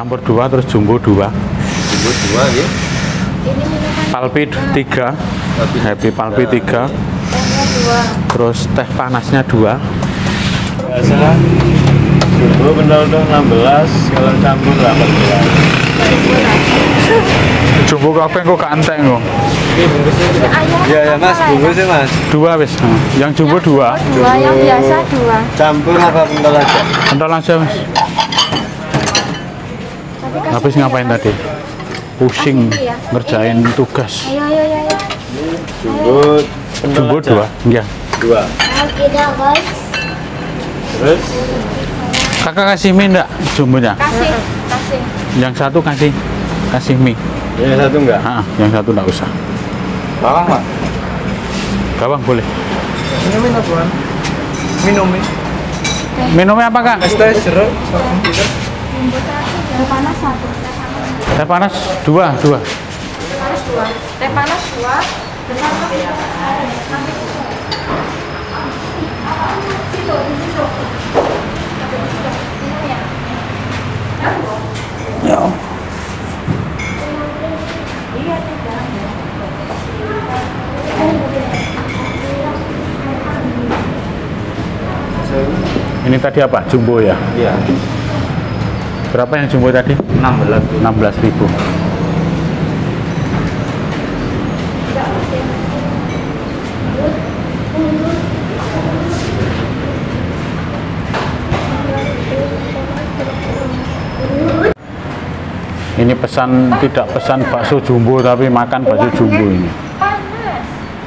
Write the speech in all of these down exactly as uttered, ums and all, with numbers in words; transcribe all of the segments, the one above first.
campur dua, terus jumbo dua. Jumbo dua ya. Palpi tiga. Happy Palpi tiga. Terus teh panasnya dua. Biasa jumbo benar udah enam belas, kalau campur delapan belas. Jumbo kafe kok kanteng kok. Iya ya mas, bungkusnya mas. Dua wis. Yang jumbo dua. Dua, yang biasa dua. Campur apa pentol aja? Pentol aja mas. Habis ngapain tadi? Pusing ngerjain tugas. Ayo, ayo, ayo. Jumbo pentol Jumbo aja. dua. Iya. Dua. Oke dah guys. Terus Kakak kasih mie enggak jumbonya? Kasih, kasih. Yang satu kasih kasih mie. yang satu enggak? Ah, yang satu enggak usah. Bawang pak? Bawang boleh. Minum minum tuan. Minum mie. Minumnya apa kak? Es teh jeruk. Teh panas satu. Teh panas dua, dua. Teh panas dua. Teh panas dua. Ya. Ini tadi apa? Jumbo ya? Iya. Berapa yang jumbo tadi? enam belas. enam belas ribu. Ini pesan, tidak pesan bakso jumbo tapi makan bakso jumbo ini. Panas.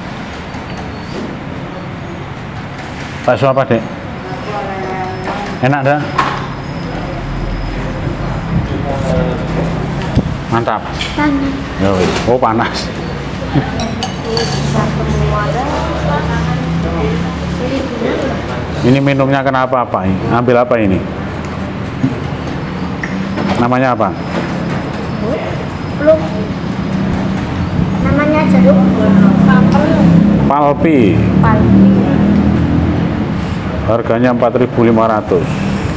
Bakso apa dek? Enak dah? Mantap. Panas. Ya, wis. Oh panas. Ini minumnya kenapa apa ini? Ambil apa ini? Namanya apa? Belum. Namanya jeruk. Palpi. Palpi. Harganya empat ribu lima ratus.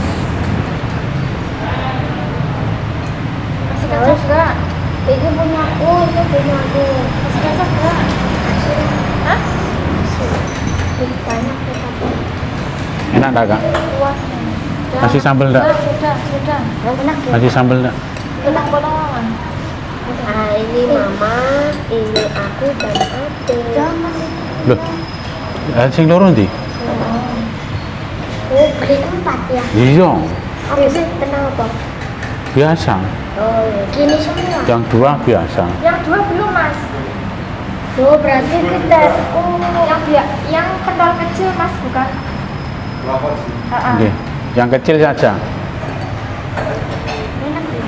Kasih kacang enggak? Ini punya aku, ini punya aku. Kasih kacang enggak? Hah? Ini banyak kacang. Enak enggak kak? Wah. Kasih sambal enggak? Sudah, sudah. Yang enak ya? Kasih sambal enggak? Enak bolongan. Ah, ini mama, ini aku dan ade. Jangan. Loh, eh, sing loro ndi? Oh, beli empat ya? Iya, Apa sih? Kenapa? biasa. Oh, gini semua. Yang dua biasa. Yang dua belum mas. Oh, berarti kita. Oh, yang dia, yang pentol kecil mas bukan? Ah, ah. Oke, yang kecil saja. Enak ya.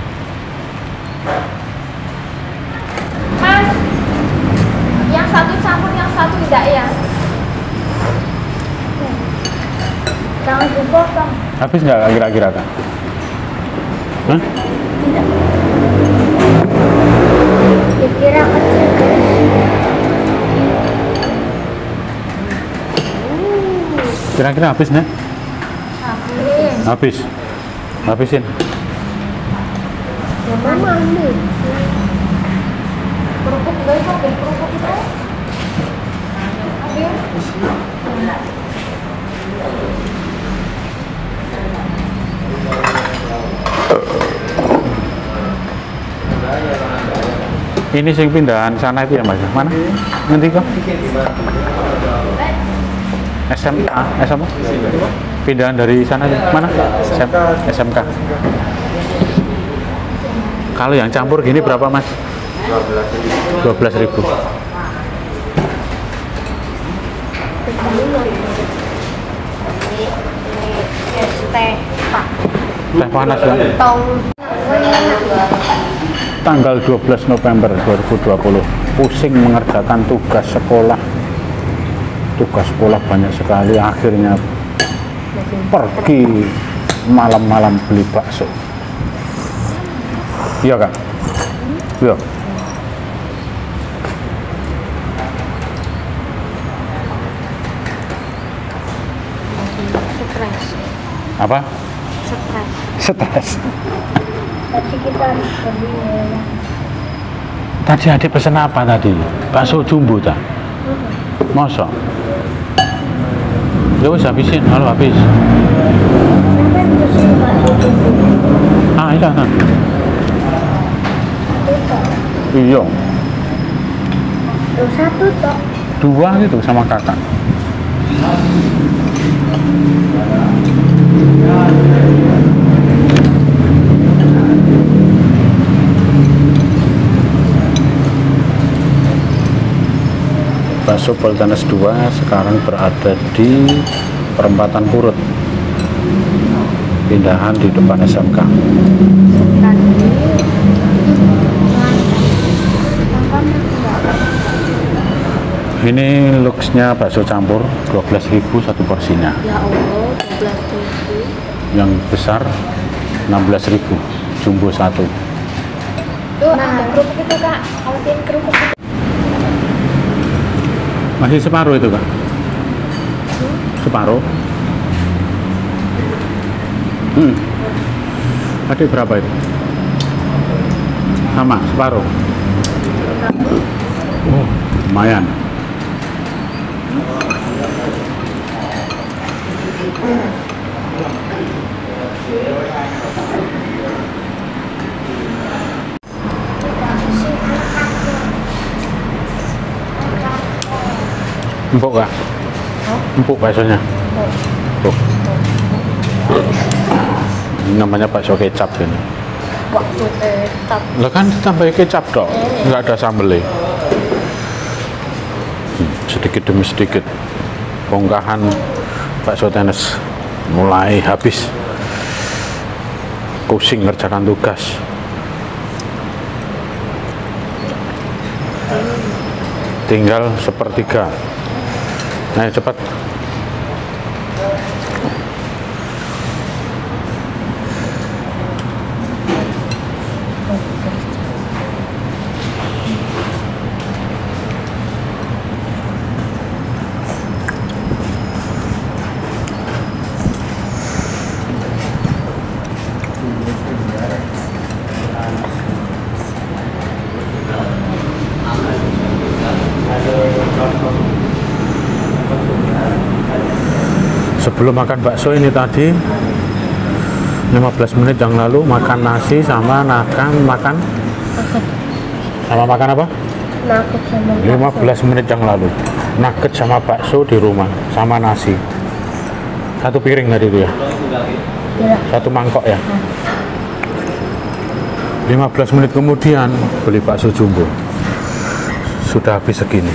Mas, yang satu campur, yang satu tidak ya? Jangan dipotong. Habis nggak kira-kira kak? Hah? Dikira kecil. Kira-kira habis nih? Habis. Habis. Habisin. Mama ambil. Kerupuk enggak itu, ambil kerupuk itu. Ambil. Ini sing pindahan sana itu ya mas? Mana? Nanti kok? S M K, S M K? Pindahan dari sana ya? Mana? S M K. Kalau yang campur gini berapa mas? dua belas ribu. Teh, Pak. Teh panas ya? Tong. Tanggal dua belas November dua ribu dua puluh, pusing mengerjakan tugas sekolah. Tugas sekolah banyak sekali, akhirnya pergi malam-malam beli bakso. Iya kak? Iya. Stres. Apa? Stres. Stres. Tadi kita harus beli ya. Tadi adik pesen apa tadi? Bakso jumbo tak? Masa? Ya wis habisin, halo habis. Kenapa yang pesen bakso jumbo? Ah, iya kan. Satu tok. Iya, Loh, satu tok. dua gitu sama kakak. Bakso Poltenes dua sekarang berada di perempatan Purut, pindahan di depan S M K. Ini looksnya bakso campur dua belas ribu satu porsinya, Ya Allah, dua belas ribu. yang besar enam belas ribu, jumbo satu. Tuh, ada kerupuk itu kak. Kalau bikin kerupuk itu. Masih separuh itu kak? Separuh? Hmm. Adik berapa itu? Sama, separuh? Oh, lumayan. Empuk kak? Empuk baksonya? Tuh. Ini namanya bakso kecap ini. Waktu tetap. Lah kan ditambah kecap dong, nggak ada sambelnya. Hmm, sedikit demi sedikit bongkahan bakso tenis mulai habis. Pusing ngerjakan tugas. Tinggal sepertiga. Ayo cepat. Sebelum makan bakso ini tadi lima belas menit yang lalu makan nasi sama makan makan sama makan apa? Nugget sama lima belas menit yang lalu nugget sama bakso di rumah sama nasi satu piring tadi itu ya? Ya. Satu mangkok ya? lima belas menit kemudian beli bakso jumbo sudah habis segini.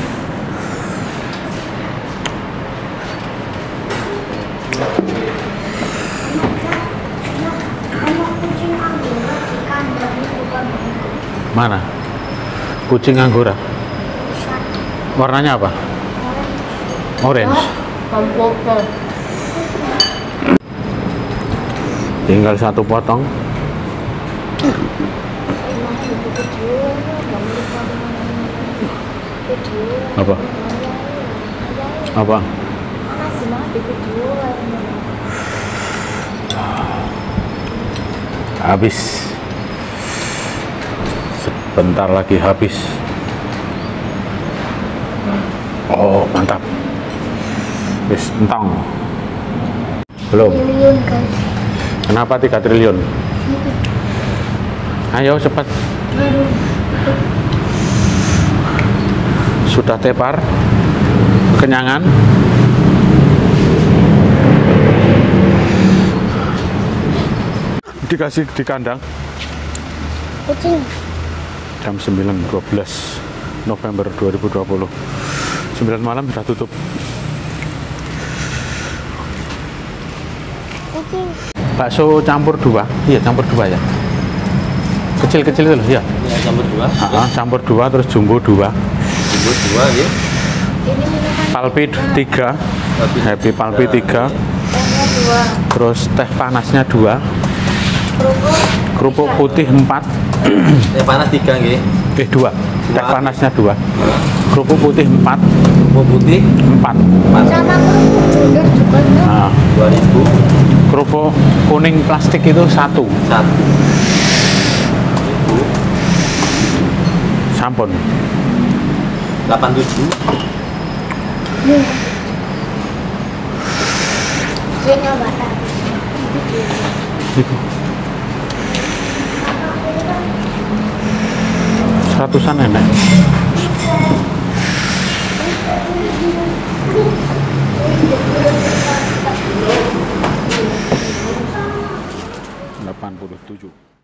Mana? Kucing Anggora. Warnanya apa? Orange. Kampung. Tinggal satu potong. Apa? Apa? Habis. Sebentar lagi habis. Oh, mantap. Wis entong. Belum. Triliun guys. Kenapa tiga triliun? Ayo cepat. Sudah tepar, kenyangan. Dikasih di kandang. Kucing. Jam sembilan dua belas November dua ribu dua puluh. sembilan malam sudah tutup. Kucing. Bakso campur dua. Iya, campur dua ya. Kecil-kecil itu loh, ya. Ya, campur dua. Ah, campur dua terus jumbo dua. Jumbo dua ya. Ini minuman Palpi tiga. Happy Palpi tiga. tehnya dua. Terus teh panasnya dua. Kerupuk. Kerupuk putih empat. Teh panas tiga nggih. Eh dua. Teh panasnya dua. Kerupuk putih empat. Kerupuk putih Empat. empat. Sama kerupuk bundar juga ya. Nah, dua ribu kerupuk kuning plastik itu satu. satu. Sampun. delapan puluh tujuh. Gue nyoba tadi. Iku. Seratusan enak. delapan puluh tujuh.